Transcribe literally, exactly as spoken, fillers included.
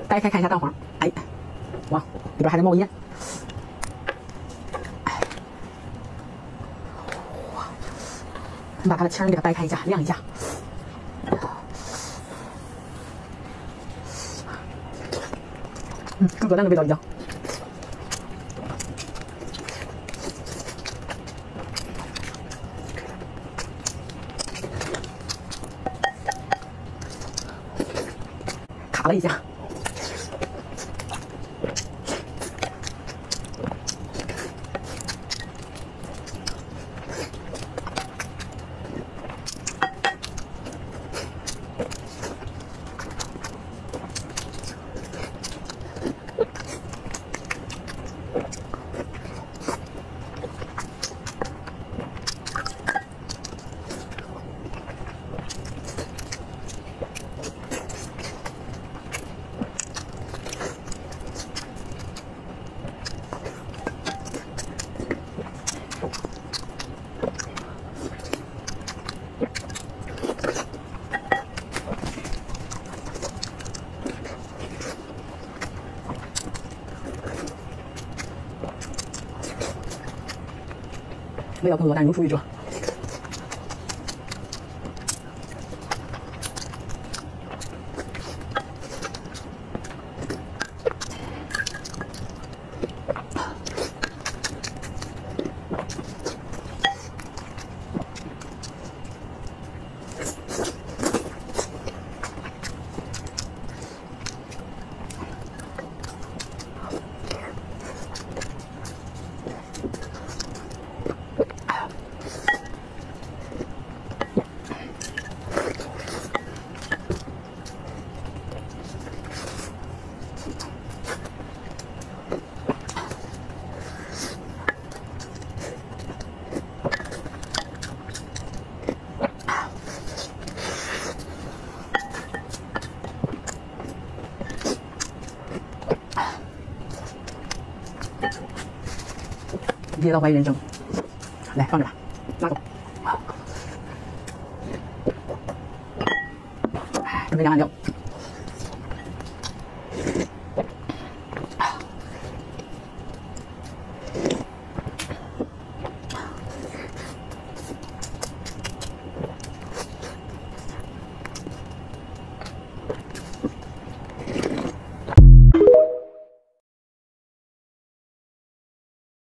掰开看一下蛋黄，哎，哇，里边还在冒烟。哇，你把它的签儿给它掰开一下，晾一下。嗯，跟鹅蛋的味道一样。卡了一下。味道跟鹅蛋如出一辙。噎到怀疑人生，来放着吧，拿走。准备凉拌料。